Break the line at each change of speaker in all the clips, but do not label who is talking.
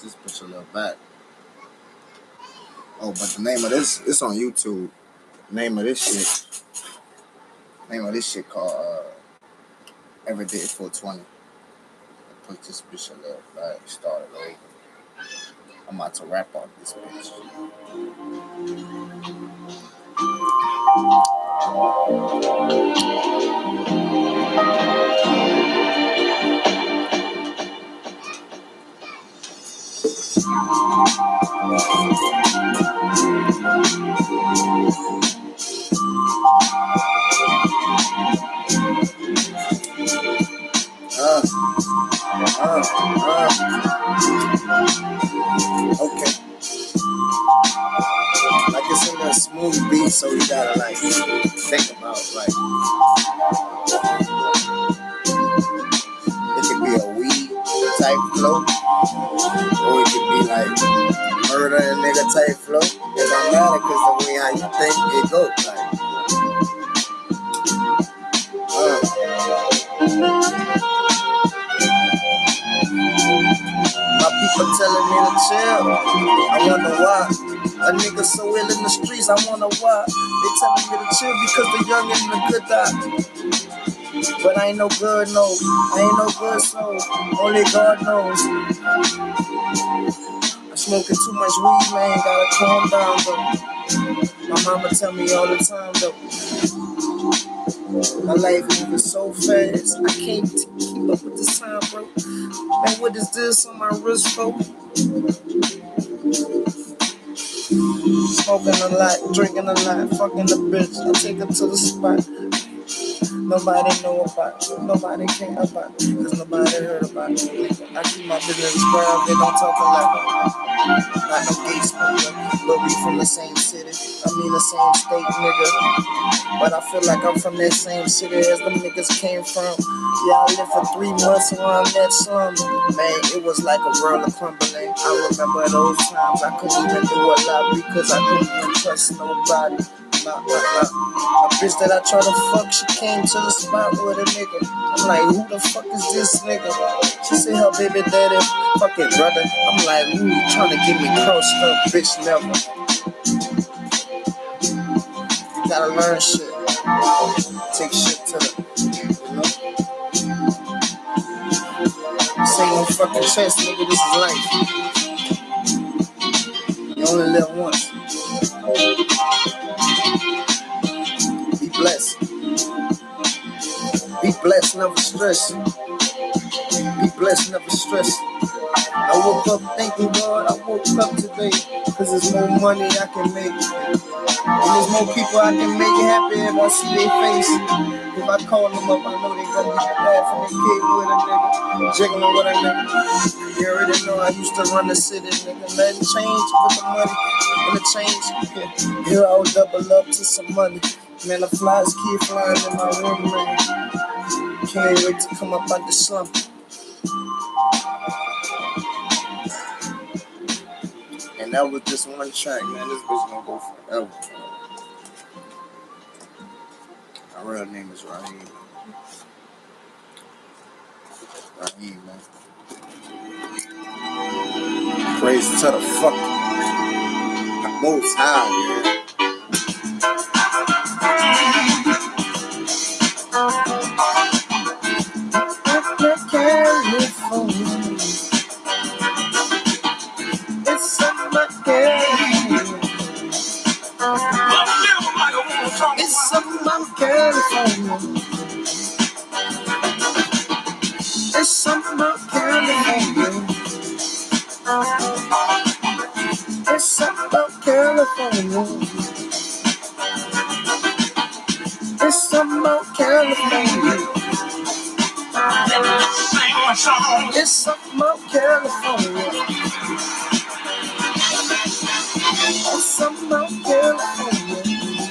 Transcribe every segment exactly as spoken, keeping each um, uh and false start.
this bitch a little back. Oh, but the name of this, it's on YouTube. Name of this shit. Name of this shit called uh, Everyday four twenty. Put this bitch a little back. Started over. I'm about to rap on this bitch. Uh, uh, uh. Okay. Like it's in a smooth beat, so you gotta like think about like it could be a weed type flow, or it could be like murder and nigga type flow. It don't matter because the way how you think it goes. Like, uh. My people telling me to chill. I wonder why. A nigga so ill in the streets, I wonder why. They telling me to chill because the young and the good die. But I ain't no good, no. I ain't no good soul. Only God knows. I'm smoking too much weed, man. Gotta calm down, though. My mama tell me all the time, though. My life moving so fast, I can't keep up with this time, bro. Man, what is this on my wrist, for? Smoking a lot, drinking a lot, fucking the bitch. I take her to the spot. Nobody know about it, nobody care about it, cause nobody heard about it. I keep my business square, they don't talk a lot. Not no gay smoker, but we from the same city. I mean the same state, nigga. But I feel like I'm from that same city as the niggas came from. Yeah, I lived for three months around that slum. Man, it was like a world of crumbling. I remember those times I couldn't even do a lot because I couldn't even trust nobody. Nah, nah, nah. A bitch that I try to fuck, she came to the spot with a nigga. I'm like, who the fuck is this nigga? She said her baby daddy, fucking brother. I'm like, who you trying to get me crossed up, bitch? Never. You gotta learn shit. Take shit to the, you know? This ain't no fucking chest, nigga. This is life. You only live once. Be blessed. Be blessed, never stress. Be blessed, never stress. I woke up thanking God I woke up today. Cause there's more money I can make. And there's more people I can make happy if I see their face. If I call them up, I know they gonna be laughing and kidding with a nigga. Jiggling with a nigga. You already know I used to run the city, nigga. Nothing change with the money. And the change, yeah. Here I'll double up to some money. Man, the flies keep flying in my room, man. Can't wait to come up out the slump. And that was just one track, man. This bitch gonna go forever. My real name is Raheem. Raheem, man. Praise to the fuck. The most high, man. It's about California. It's something about California. It's something about California. It's something about California. It's something about California. It's something about California.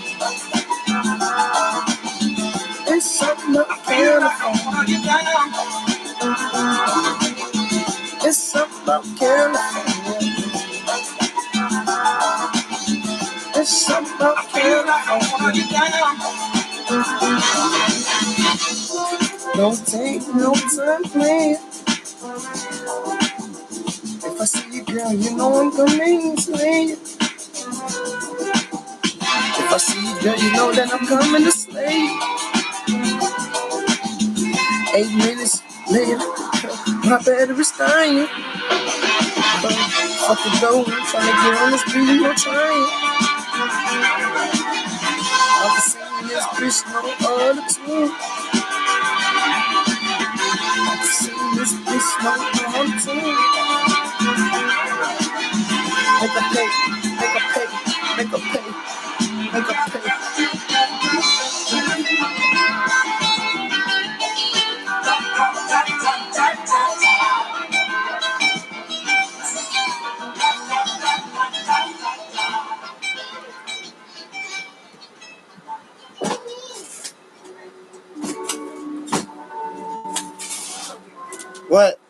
It's something about California. It's something about California. It's something about California. Don't take no time playing. If If I see you, girl, you know I'm coming to slay you. If I see you, girl, you know that I'm coming to slay you. Eight minutes later, my battery's dying. But fuck the door, I'm trying to get on this beat, no trying. I've seen this bitch no other tune. I've seen this bitch no other tune. Make a pay, make a pay, make a pay, make a pay. What?